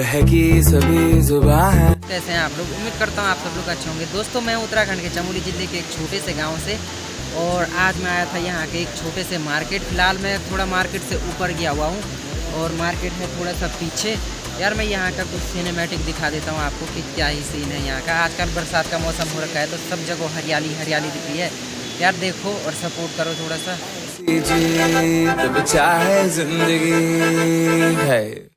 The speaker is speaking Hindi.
बहकी सभी जुबान है। कैसे हैं आप लोग? उम्मीद करता हूँ आप सब लोग अच्छे होंगे। दोस्तों मैं उत्तराखंड के चमोली जिले के एक छोटे से गांव से, और आज मैं आया था यहाँ के एक छोटे से मार्केट। फिलहाल मैं थोड़ा मार्केट से ऊपर गया हुआ हूँ और मार्केट में थोड़ा सा पीछे। यार मैं यहाँ का कुछ सिनेमैटिक दिखा देता हूँ आपको कि क्या ही सीन है यहाँ का। आजकल बरसात का मौसम हो रखा है तो सब जगह हरियाली हरियाली दिख रही है। यार देखो और सपोर्ट करो थोड़ा सा। जी तो चाहे जिंदगी है।